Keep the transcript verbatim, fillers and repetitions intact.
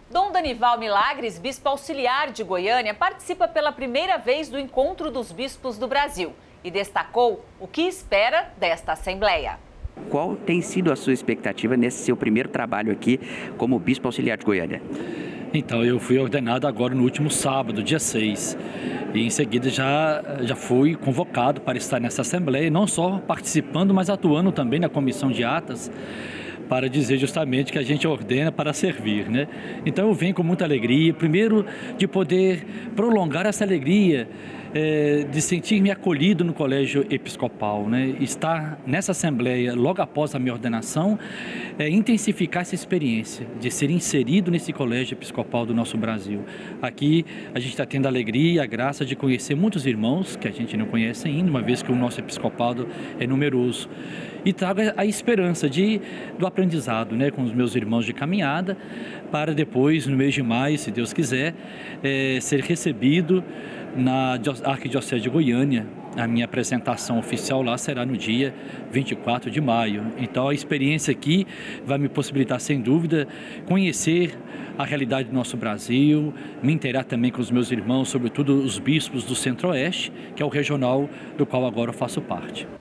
Dom Danival Milagres, bispo auxiliar de Goiânia, participa pela primeira vez do Encontro dos Bispos do Brasil e destacou o que espera desta Assembleia. Qual tem sido a sua expectativa nesse seu primeiro trabalho aqui como bispo auxiliar de Goiânia? Então, eu fui ordenado agora no último sábado, dia seis, e em seguida já, já fui convocado para estar nessa Assembleia, não só participando, mas atuando também na Comissão de Atas, para dizer justamente que a gente ordena para servir, né? Então eu venho com muita alegria, primeiro de poder prolongar essa alegria, é, de sentir-me acolhido no colégio episcopal, né? Estar nessa assembleia logo após a minha ordenação, é, intensificar essa experiência de ser inserido nesse colégio episcopal do nosso Brasil. Aqui a gente está tendo a alegria e a graça de conhecer muitos irmãos que a gente não conhece ainda, uma vez que o nosso episcopado é numeroso. E trago a esperança de, do aprendizado, né, com os meus irmãos de caminhada, para depois, no mês de maio, se Deus quiser, é, ser recebido na Arquidiocese de Goiânia. A minha apresentação oficial lá será no dia vinte e quatro de maio. Então a experiência aqui vai me possibilitar, sem dúvida, conhecer a realidade do nosso Brasil, me inteirar também com os meus irmãos, sobretudo os bispos do Centro-Oeste, que é o regional do qual agora eu faço parte.